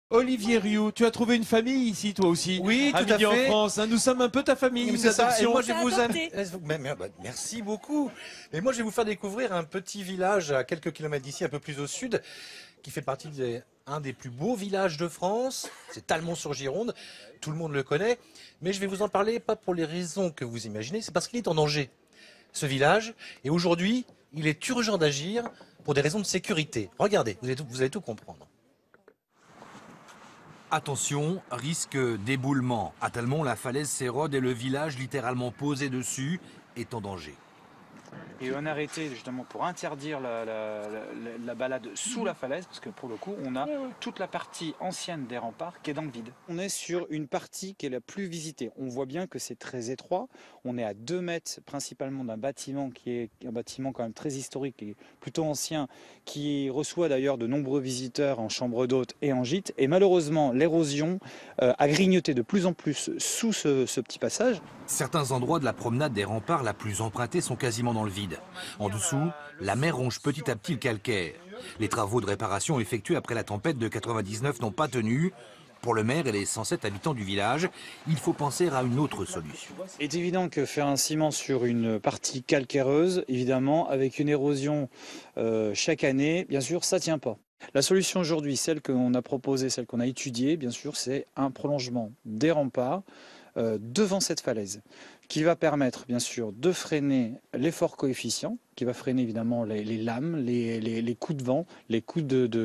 Olivier Rioux, tu as trouvé une famille ici, toi aussi. Oui, à tout à Midi fait. en France, hein. Nous sommes un peu ta famille. C'est ça. Et Adoption. moi, je vais vous adopté. merci beaucoup. Et moi, je vais vous faire découvrir un petit village à quelques kilomètres d'ici, un peu plus au sud, qui fait partie un des plus beaux villages de France. C'est Talmont-sur-Gironde. Tout le monde le connaît. Mais je vais vous en parler pas pour les raisons que vous imaginez, c'est parce qu'il est en danger, ce village. Et aujourd'hui, il est urgent d'agir pour des raisons de sécurité. Regardez, vous allez tout comprendre. Attention, risque d'éboulement. À Talmont, la falaise s'érode et le village, littéralement posé dessus, est en danger. Et on a arrêté justement pour interdire la balade sous la falaise, parce que pour le coup, on a toute la partie ancienne des remparts qui est dans le vide. On est sur une partie qui est la plus visitée. On voit bien que c'est très étroit. On est à 2 mètres principalement d'un bâtiment qui est un bâtiment quand même très historique et plutôt ancien, qui reçoit d'ailleurs de nombreux visiteurs en chambre d'hôtes et en gîte. Et malheureusement, l'érosion a grignoté de plus en plus sous ce petit passage. Certains endroits de la promenade des remparts la plus empruntée sont quasiment dans le vide. En dessous, la mer ronge petit à petit le calcaire. Les travaux de réparation effectués après la tempête de 99 n'ont pas tenu. Pour le maire et les 107 habitants du village, il faut penser à une autre solution. Il est évident que faire un ciment sur une partie calcaireuse, évidemment, avec une érosion chaque année, bien sûr, ça ne tient pas. La solution aujourd'hui, celle qu'on a proposée, celle qu'on a étudiée, bien sûr, c'est un prolongement des remparts devant cette falaise, qui va permettre, bien sûr, de freiner l'effort coefficient, qui va freiner évidemment les lames, les coups de vent, les coups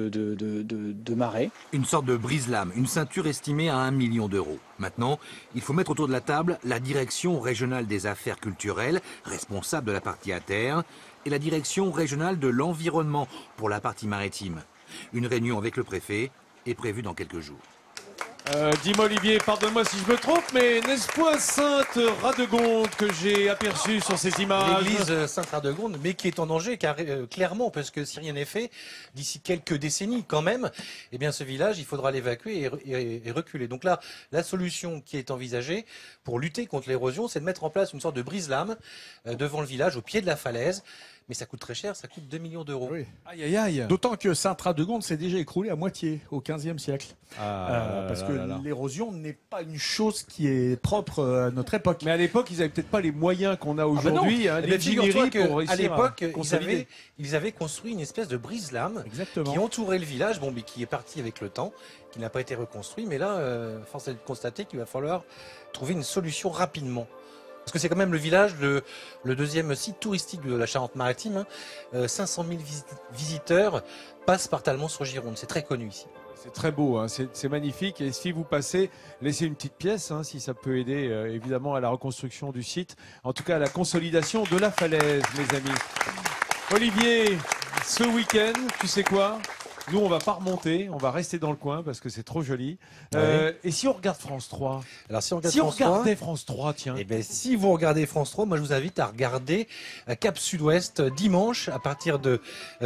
de marée. Une sorte de brise-lame, une ceinture estimée à 1 million d'euros. Maintenant, il faut mettre autour de la table la direction régionale des affaires culturelles, responsable de la partie à terre, et la direction régionale de l'environnement pour la partie maritime. Une réunion avec le préfet est prévue dans quelques jours. Dis-moi Olivier, pardonne-moi si je me trompe, mais n'est-ce pas Sainte-Radegonde que j'ai aperçu sur ces images? L'église Sainte-Radegonde, mais qui est en danger, car clairement, parce que si rien n'est fait, d'ici quelques décennies quand même, eh bien ce village, il faudra l'évacuer et reculer. Donc là, la solution qui est envisagée pour lutter contre l'érosion, c'est de mettre en place une sorte de brise-lame devant le village, au pied de la falaise. Mais ça coûte très cher, ça coûte 2 millions d'euros. Oui. Aïe aïe aïe. D'autant que Sainte-Radegonde s'est déjà écroulé à moitié au XVe siècle. Parce que l'érosion n'est pas une chose qui est propre à notre époque. Mais à l'époque, ils n'avaient peut-être pas les moyens qu'on a aujourd'hui, hein, Eh bien, figure-toi pour qu'à réussir l'époque, à consolider. ils avaient construit une espèce de brise-lame Exactement. qui entourait le village, bon, mais qui est parti avec le temps, qui n'a pas été reconstruit. Mais là, force est de constater qu'il va falloir trouver une solution rapidement. Parce que c'est quand même le village, le deuxième site touristique de la Charente-Maritime. 500 000 visiteurs passent par Talmont-sur-Gironde. C'est très connu ici. C'est très beau, hein, c'est magnifique. Et si vous passez, laissez une petite pièce, hein, si ça peut aider évidemment à la reconstruction du site. En tout cas, à la consolidation de la falaise, mes amis. Olivier, ce week-end, tu sais quoi? Nous, on va pas remonter, on va rester dans le coin parce que c'est trop joli. Et si on regarde France 3? Alors si on regarde Si on France 3, regardait France 3, tiens. eh bien, si vous regardez France 3, moi je vous invite à regarder Cap Sud-Ouest dimanche à partir de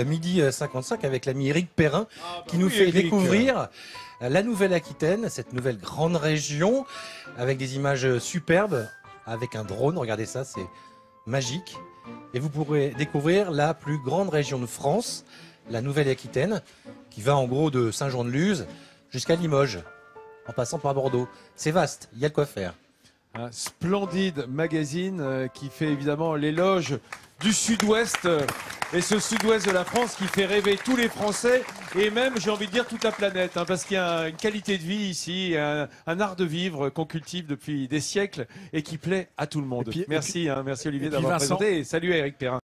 12h55 avec l'ami Éric Perrin qui nous fait découvrir la Nouvelle-Aquitaine, cette nouvelle grande région avec des images superbes, avec un drone. Regardez ça, c'est magique. Et vous pourrez découvrir la plus grande région de France, la Nouvelle-Aquitaine, qui va en gros de Saint-Jean-de-Luz jusqu'à Limoges, en passant par Bordeaux. C'est vaste, il y a de quoi faire. Un splendide magazine qui fait évidemment l'éloge du sud-ouest et ce sud-ouest de la France qui fait rêver tous les Français et même, j'ai envie de dire, toute la planète, hein, parce qu'il y a une qualité de vie ici, un art de vivre qu'on cultive depuis des siècles et qui plaît à tout le monde. Merci Olivier d'avoir présenté et salut à Éric Perrin.